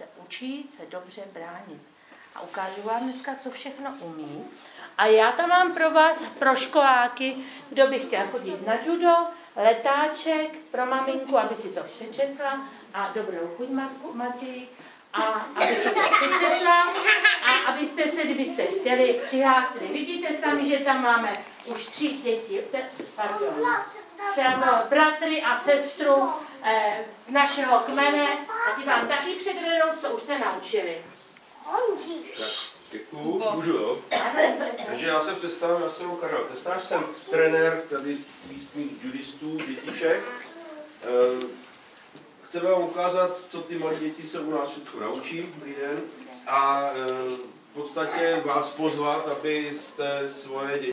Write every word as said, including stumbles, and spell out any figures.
se učí se dobře bránit. A ukážu vám dneska, co všechno umí. A já tam mám pro vás, pro školáky, kdo by chtěl chodit na judo, letáček, pro maminku, aby si to přečetla, a dobrou chuť, Matěj, a aby si to přečetla, a abyste se, kdybyste chtěli, přihlásili. Vidíte sami, že tam máme už tři děti, pardon, třeba bratry a sestru eh, z našeho kmene, a ti vám taky předvedou, co už se naučili. Děkuju, můžu, jo? Takže já se představím, já jsem Karel Tesář, jsem trenér tady místních judistů, dětiček. Chci vám ukázat, co ty malé děti se u nás všechno naučí, dobrý den, a v podstatě vás pozvat, abyste svoje děti